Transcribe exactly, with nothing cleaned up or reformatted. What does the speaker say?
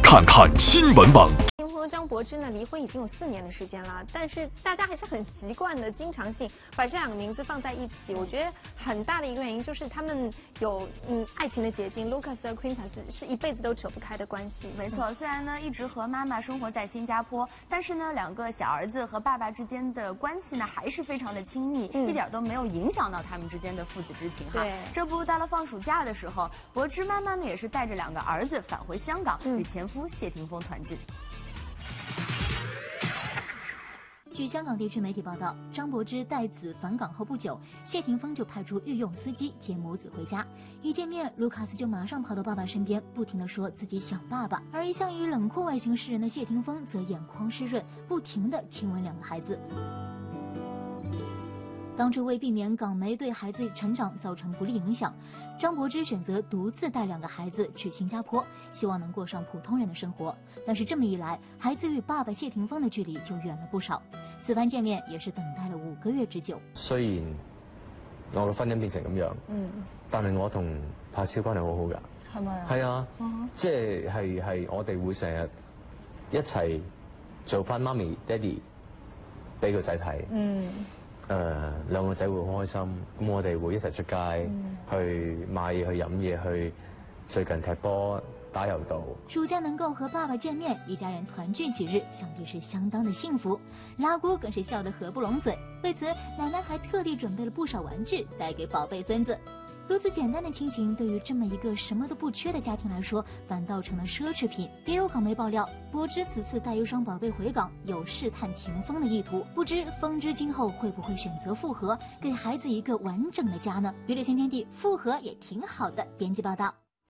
看看新闻网。 和张柏芝呢离婚已经有四年的时间了，但是大家还是很习惯的，经常性把这两个名字放在一起。我觉得很大的一个原因就是他们有嗯爱情的结晶 ，Lucas 和 Quintus 是一辈子都扯不开的关系。 没错，虽然呢一直和妈妈生活在新加坡，但是呢两个小儿子和爸爸之间的关系呢还是非常的亲密，嗯、一点都没有影响到他们之间的父子之情哈。这不到了放暑假的时候，柏芝妈妈呢也是带着两个儿子返回香港，与前夫谢霆锋团聚。 据香港地区媒体报道，张柏芝带子返港后不久，谢霆锋就派出御用司机接母子回家。一见面，卢卡斯就马上跑到爸爸身边，不停地说自己想爸爸。而一向以冷酷外形示人的谢霆锋则眼眶湿润，不停地亲吻两个孩子。 当初为避免港媒对孩子成长造成不利影响，张柏芝选择独自带两个孩子去新加坡，希望能过上普通人的生活。但是这么一来，孩子与爸爸謝霆鋒的距離就遠了不少。此番見面也是等待了五個月之久。 雖然我嘅婚姻變成咁樣，嗯，但係我同柏超關係好好㗎。係咪啊？係啊，嗯、即係係係我哋會成日一齊做翻媽咪爹哋俾個仔睇。嗯。 誒、呃、兩個仔會好開心，咁我哋會一齊出街，嗯、去買嘢、去飲嘢、去最近踢波、打柔道。 暑假能夠和爸爸見面，一家人團聚幾日，想必是相當的幸福。拉姑更是笑得合不攏嘴，為此奶奶還特地準備了不少玩具帶給寶貝孫子。如此簡單的親情，對於這麼一個什麼都不缺的家庭來說，反倒成了奢侈品。別有港媒爆料，柏芝此次帶一雙寶貝回港，有試探霆鋒的意圖。不知風之今後會不會選擇復合，給孩子一個完整的家呢？娛樂新天地，復合也挺好的。編輯報道。